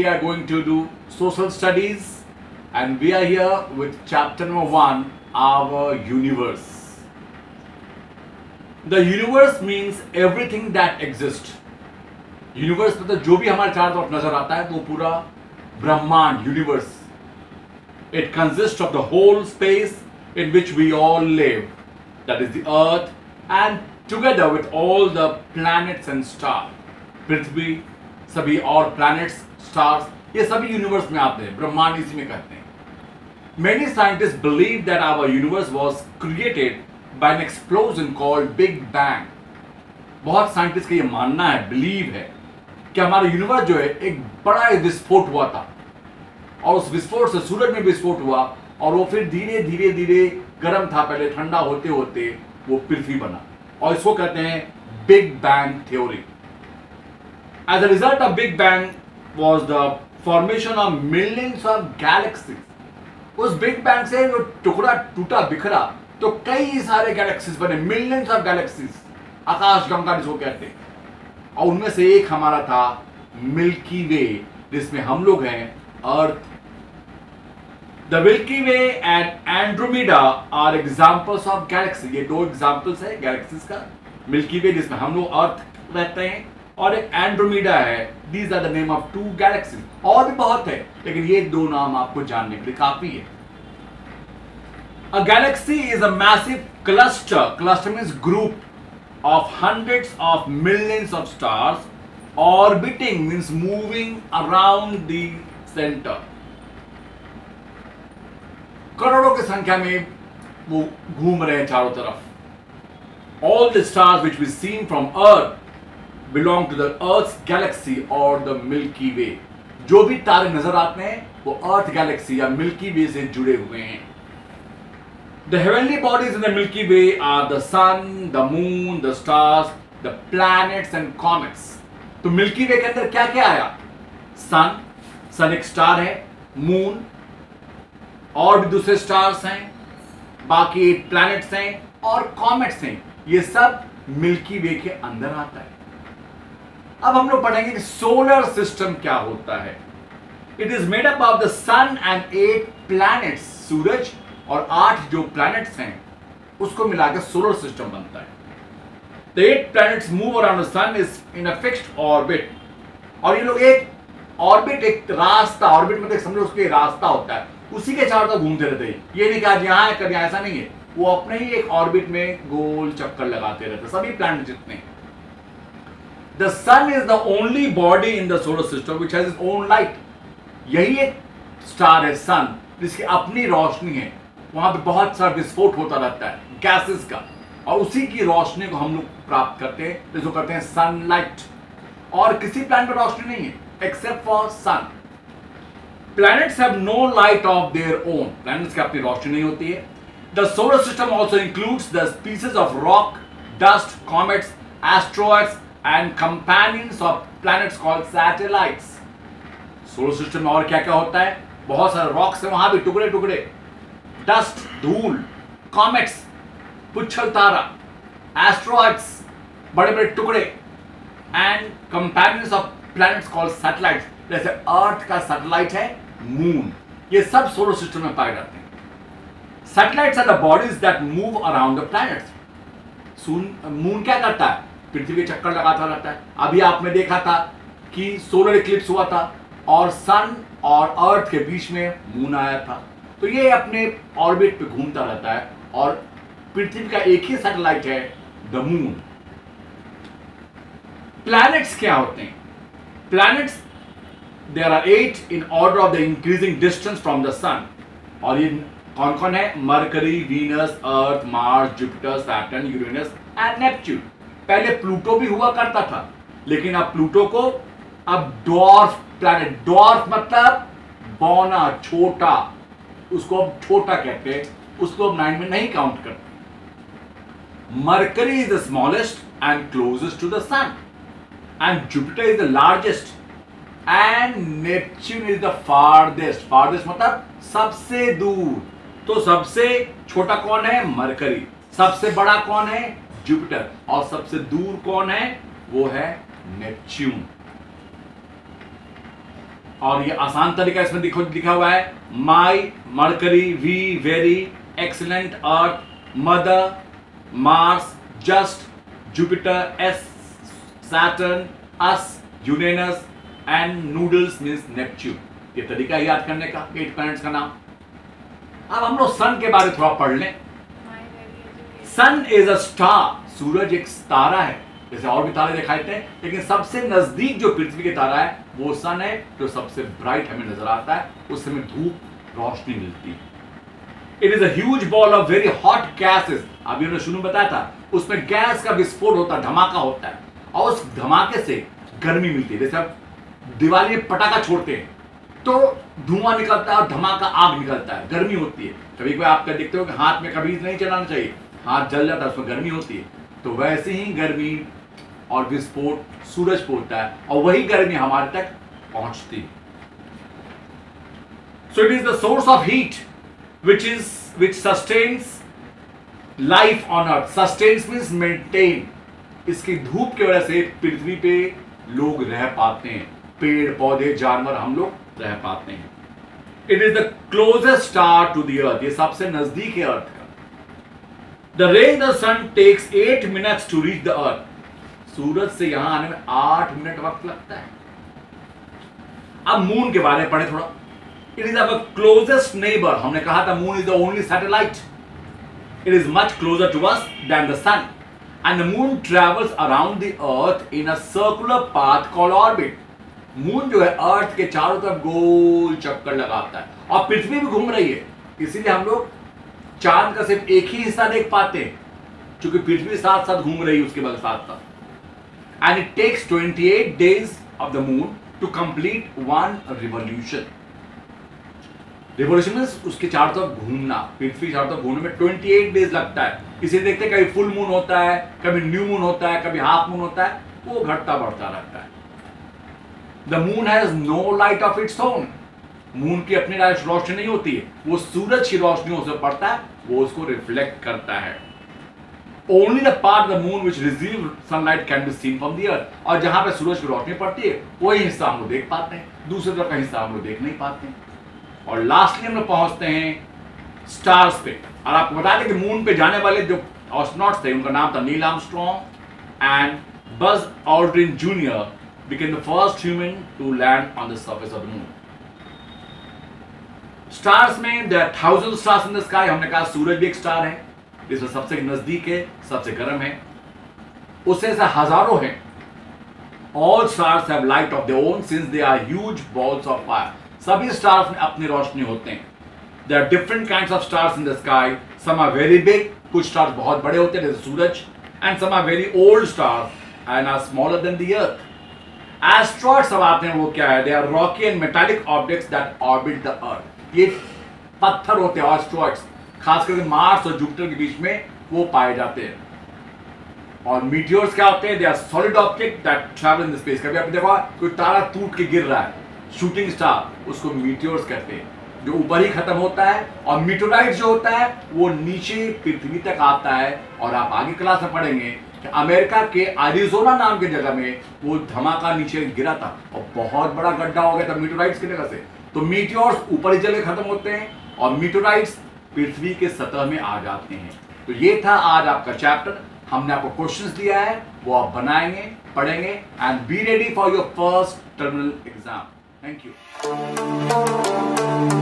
are going to do social studies, and we are here with chapter number 1, our universe. The universe means everything that exists. Universe मतलब जो भी हमारे चारों तरफ नजर आता है वो पूरा ब्रह्मांड, universe. It consists of the whole space in which we all live, that is the earth, and together with all the planets and stars. पृथ्वी, सभी और planets, stars, ये सभी यूनिवर्स में आते हैं, ब्रह्मांड इसी में कहते हैं. Many scientists believe that our universe was created by an explosion called Big Bang. बहुत साइंटिस्ट का ये मानना है, बिलीव है कि हमारा यूनिवर्स जो है एक बड़ा विस्फोट हुआ था, और उस विस्फोट से सूरज में विस्फोट हुआ, और वो फिर धीरे धीरे धीरे गर्म था, पहले ठंडा होते होते वो पृथ्वी बना, और इसको कहते हैं big bang theory. As a result of big bang was the formation of millions of galaxies. उस बिग बैंग से वो टुकड़ा टूटा बिखरा तो कई सारे गैलेक्सीज बने, मिलियंस ऑफ गैलेक्सीज, आकाश गंगा जिसको कहते हैं, और उनमें से एक हमारा था मिल्की वे, जिसमें हम लोग हैं Earth. The Milky Way and Andromeda are examples of galaxy. ये दो एग्जाम्पल्स है गैलेक्सीज का. मिल्की वे जिसमें हम लोग अर्थ रहते हैं, और एक एंड्रोमेडा है. These are the name of 2 galaxies. और भी बहुत है, लेकिन ये 2 नाम आपको जानने के लिए काफी है. A galaxy is a massive cluster. Cluster means group of hundreds of millions of stars. Orbiting means moving around the center. करोड़ों की संख्या में वो घूम रहे हैं चारों तरफ. All the stars which we see from Earth belong to the Earth's galaxy or the Milky Way. जो भी तारे नजर आते हैं वो अर्थ गैलेक्सी या मिल्की वे से जुड़े हुए हैं. The heavenly bodies in the Milky Way are the sun, the moon, the stars, the planets and comets. तो मिल्की वे के अंदर क्या क्या आया? सन एक स्टार है, मून और भी दूसरे स्टार्स हैं, बाकी प्लैनेट्स हैं और कॉमेट्स हैं. ये सब मिल्की वे के अंदर आता है. अब हम लोग पढ़ेंगे कि सोलर सिस्टम क्या होता है. It is made up of the sun and 8 planets. सूरज और 8 जो प्लैनेट्स हैं उसको मिलाकर सोलर सिस्टम बनता है. The 8 planets move around the sun is in a fixed orbit. और ये लोग एक ऑर्बिट, एक रास्ता, ऑर्बिट मतलब समझो उसके रास्ता होता है, उसी के चारों तरफ घूमते रहते हैं. ये नहीं कि आज यहाँ है कभी यहाँ, ऐसा नहीं है. वो अपने ही एक ऑर्बिट में गोल चक्कर लगाते रहते हैं, सभी प्लैनेट जितने हैं. The sun is the only body in the solar system which has its own light. यही एक स्टार है सन, जिसकी अपनी रोशनी है. वहां पे बहुत सारा विस्फोट होता रहता है गैसेस का, और उसी की रोशनी को हम लोग प्राप्त करते हैं, जिसको कहते हैं सनलाइट. और किसी प्लैनेट पर रोशनी नहीं है except for sun. Planets have no light of their own. Planets की अपनी रोशनी नहीं होती है. The solar system also includes the species of rock, dust, comets, asteroids and companions of planets called satellites. Solar system में और क्या क्या होता है? बहुत सारे रॉक्स है वहां भी, टुकड़े टुकड़े, डस्ट, धूल, कॉमेट्स, पुच्छल तारा, एस्ट्रॉइड्स, बड़े बड़े टुकड़े, and companions of planets called satellites. जैसे अर्थ का सैटेलाइट है मून. ये सब सोलर सिस्टम में पाए जाते हैं. Satellites are the bodies that move around the planets. Moon क्या करता है? पृथ्वी के चक्कर लगाता रहता है. अभी आपने देखा था कि सोलर इक्लिप्स हुआ था और सन और अर्थ के बीच में मून आया था. तो ये अपने ऑर्बिट पे घूमता रहता है, और पृथ्वी का एक ही सैटेलाइट है द मून. प्लैनेट्स क्या होते हैं? Planets there are 8 in order of the increasing distance from the sun. और ये कौन कौन है? Mercury, Venus, Earth, Mars, Jupiter, Saturn, Uranus and Neptune. पहले प्लूटो भी हुआ करता था, लेकिन अब प्लूटो को अब ड्वार्फ प्लैनेट, ड्वार्फ मतलब बौना, छोटा, उसको अब छोटा कहते हैं, उसको अब 9 में नहीं काउंट करते. Mercury is the smallest and closest to the sun, and Jupiter is the largest, and Neptune is the farthest. Farthest मतलब सबसे दूर. तो सबसे छोटा कौन है? मरकरी. सबसे बड़ा कौन है? जुपिटर. और सबसे दूर कौन है? वो है नेपच्यून. और ये आसान तरीका इसमें लिखा हुआ है, my Mercury we very excellent Earth mother Mars just Jupiter as Saturn us Uranus and noodles means Neptune. ये तरीका याद करने का 8 प्लैनेट्स का नाम। अब हम लोग सन के बारे में थोड़ा पढ़ लें। सन इज अ स्टार, सूरज एक तारा है, जैसे और भी तारे दिखाई देते हैं, लेकिन सबसे नजदीक जो पृथ्वी के तारा है वो सन है, जो सबसे ब्राइट हमें नजर आता है, उस समय धूप रोशनी मिलती है। It is a huge ball of very hot gases, अभी हमने शुरू में बताया था, उसमें गैस का विस्फोट होता है, धमाका होता है, और उस धमाके से गर्मी मिलती है। जैसे आप दिवाली में पटाखा छोड़ते हैं तो धुआं निकलता है और धमाका आग निकलता है, गर्मी होती है। कभी कभी आप देखते हो कि हाथ में कभी नहीं चलाना चाहिए, हाथ जल जाता है, उसमें गर्मी होती है। तो वैसे ही गर्मी और विस्फोट सूरज पे होता है और वही गर्मी हमारे तक पहुंचती है। So it is the source of heat which sustains life on earth. Sustains means maintain. इसकी धूप की वजह से पृथ्वी पे लोग रह पाते हैं, पेड़ पौधे जानवर हम लोग रह पाते हैं। It is the closest star to the earth, ये सबसे नजदीक है अर्थ का। The range the sun takes 8 minutes to reach the earth, सूरज से यहां आने में 8 मिनट वक्त लगता है। अब मून के बारे में पढ़े थोड़ा। It is our closest neighbor. हमने कहा था moon is the only satellite. It is much closer to us than the sun. And the moon travels around the earth in a circular path called orbit. Moon जो है अर्थ के चारों तरफ गोल चक्कर लगाता है और पृथ्वी भी घूम रही है, इसीलिए हम लोग चांद का सिर्फ एक ही हिस्सा देख पाते हैं, क्योंकि पृथ्वी साथ साथ घूम रही है उसके बाद साथ साथ। And it takes 28 days of the moon to complete one revolution. Revolution में उसके चारों तरफ घूमना, पृथ्वी चारों तरफ घूमने में 28 डेज लगता है। इसे देखते हैं, कभी फुल मून होता है, कभी न्यू मून होता है, कभी हाफ मून होता है, वो घटता बढ़ता रहता है। The moon has no light of its own, moon की अपनी रोशनी नहीं होती है, वो सूरज की रोशनी उसे पड़ता है, वो उसको रिफ्लेक्ट करता है। Only the part the moon which receive sunlight can be seen from the earth, और जहां पे सूरज की रोशनी पड़ती है वही हिस्सा हम लोग देख पाते हैं, दूसरी तरफ का हिस्सा हम लोग देख नहीं पाते। और लास्टली हम लोग पहुंचते हैं स्टार्स पे, और आपको बता दें कि मून पे जाने वाले जो एस्ट्रोनॉट्स थे उनका नाम था Neil Armstrong and Buzz Aldrin junior became the first human to land on the surface of the moon. Stars में there are thousand stars in the sky. हमने कहा सूरज भी एक स्टार है, जिसमें सबसे नजदीक है, सबसे गर्म है, उससे ऐसे हजारों हैं। All stars have light of their own since they are huge balls of fire. सभी स्टार्स में अपनी रोशनी होते हैं। There are different kinds of stars in the sky, some are very big, कुछ स्टार्स बहुत बड़े होते हैं जैसे सूरज, and some are very old stars and are smaller than the earth. Asteroids अब आते हैं, वो क्या है? They are rocky and metallic objects that orbit the earth. ये पत्थर होते हैं एस्ट्रॉइड्स, खास करके मार्स और जुपिटर के बीच में वो पाए जाते हैं। और मीटियोर्स क्या होते हैं? They are solid object that travel in space. कभी आपने देखा कोई तारा टूट के गिर रहा है, शूटिंग स्टार, उसको मीटियोर्स कहते हैं, जो ऊपर ही खत्म होता है। और मीटोराइट जो होता है वो नीचे पृथ्वी तक आता है। और आप आगे क्लास में पढ़ेंगे कि अमेरिका के एरिज़ोना नाम की जगह में वो धमाका नीचे गिरा था और बहुत बड़ा गड्ढा हो गया था मीटोराइट्स की जगह से। तो मीटियोर्स ऊपर ही जगह खत्म होते हैं और मीटोराइट्स पृथ्वी के सतह में आ जाते हैं। तो ये था आज आपका चैप्टर। हमने आपको क्वेश्चंस दिया है, वो आप बनाएंगे, पढ़ेंगे, and be ready for your first terminal exam. Thank you.